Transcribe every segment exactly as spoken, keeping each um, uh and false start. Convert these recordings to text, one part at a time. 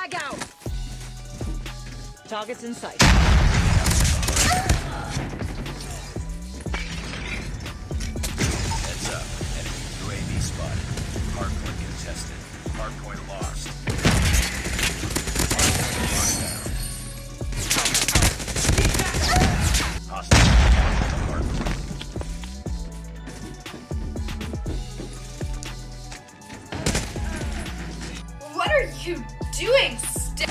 Frag out! Targets in sight. Heads up. Enemy U A V spotted. Hardpoint contested. Hardpoint lost. Hardpoint locked down. Hostile captured the hardpoint. What are you doing? St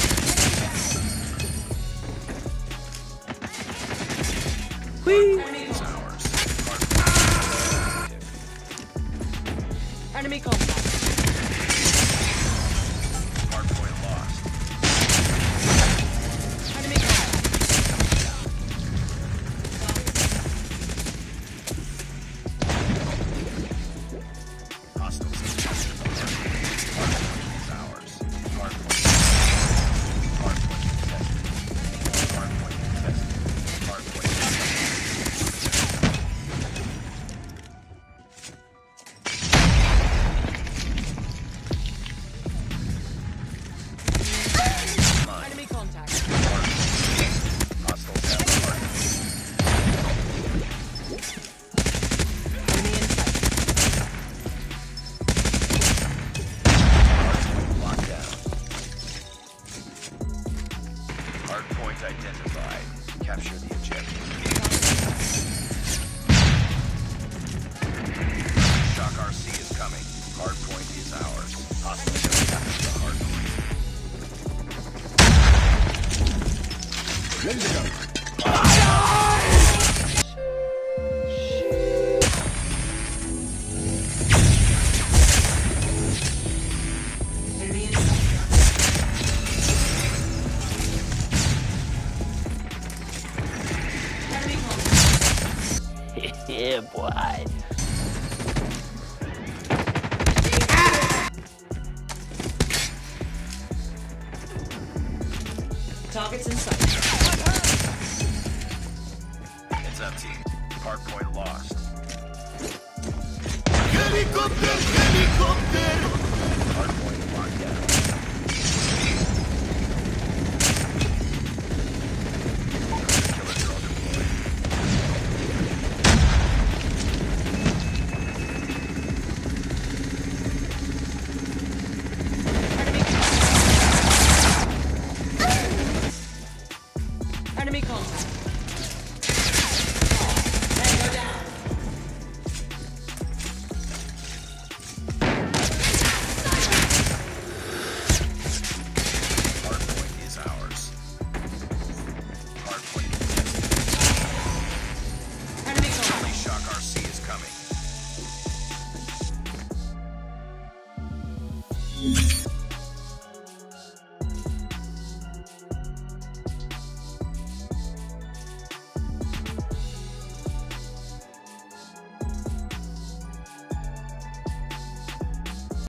Hardpoint is ours. Hardpoint is Enemy contact. Hardpoint lost. Enemy contact. Hostiles have captured the hardpoint. Hardpoint is ours. Hardpoint. Hardpoint contested. Hardpoint contested. Hardpoint Enemy contact. Hostiles have the hardpoint. Enemy in sight. Hardpoint locked down. Hardpoint identified. Capture the objective. Shock R C is coming. Hardpoint is ours. Hostiles have captured the hardpoint. Ready to go. Enemy in sight. Enemy contact. Yeah, boy. Targets in sight. Heads up, team. Hardpoint lost. Helicopter, helicopter.